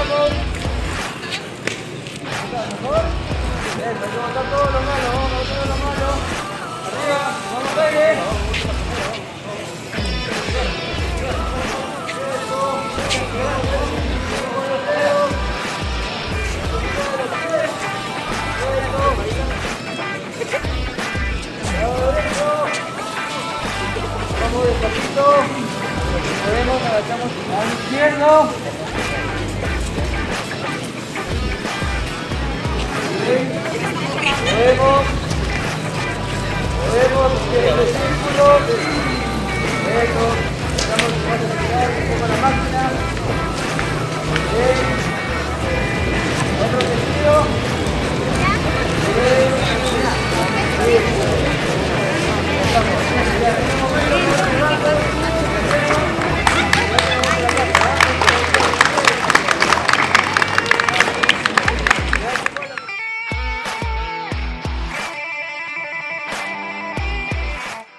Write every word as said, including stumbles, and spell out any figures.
vamos. Mejor. Eso, hay que botar todo lo malo, vamos a botar todo lo malo. Arriba, vamos a pegue. Vamos despacito, lo que podemos, agachamos al izquierdo. Bien. Podemos, podemos,